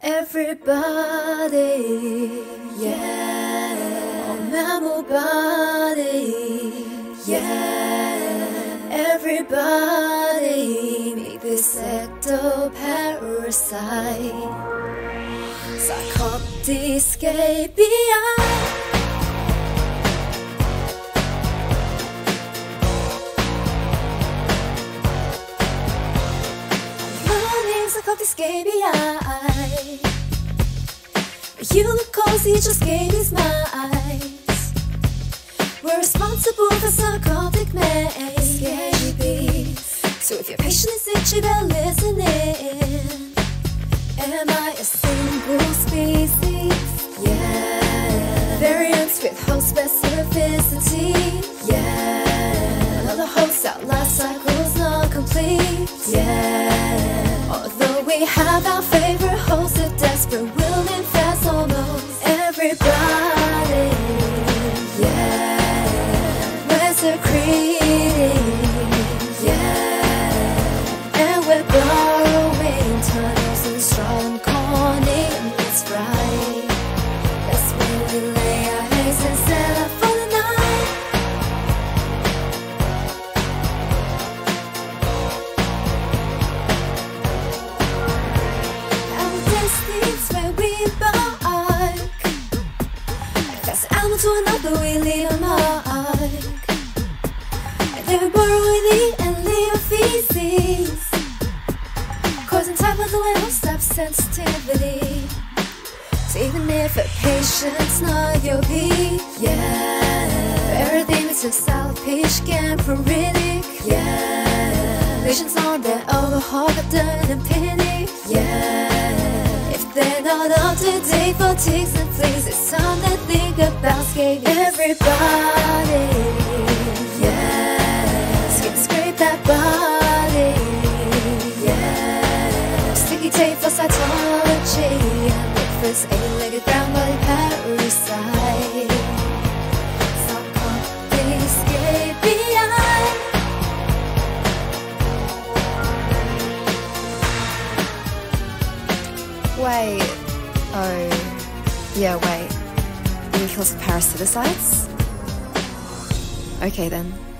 Everybody, yeah. Oh, mammal body, yeah. Everybody, meet this ectoparasite. Sarcoptes scabiei. Sarcoptes scabiei. You look cozy, just scabies mites. We're responsible for sarcoptic maze, scabies. So if your patient is itchy, better listen in. Am I a single species? Yeah. Variants with host specificity? Yeah. Another host that life cycle's not complete? Yeah. Although we have our favorite host, if desperate will infest almost everybody. Yeah. We're secreting. Yeah. And we're borrowing tunnels and strong corning. That's right. That's when we lay our eggs and set up for the night. Our destiny's where we bark. Cast an animal to another, we leave a mark. And then we borrow, we eat and leave feces, causing type of the way don't stop sensitivity. So even if a patient's not your peak, yeah. Erythemus is alopecia scamperitic, yeah. Lesions on their overhaul, but done and pity, yeah. If they're not up to date for ticks and fleas, it's time to think about scabies. Everybody, yeah. Skin scrape that body, yeah. Sticky tape for cytology, and look for this eight-legged brown body parasite. Sarcoptes scabiei. Wait, oh, yeah, wait. You can kill some parasiticides? Okay then.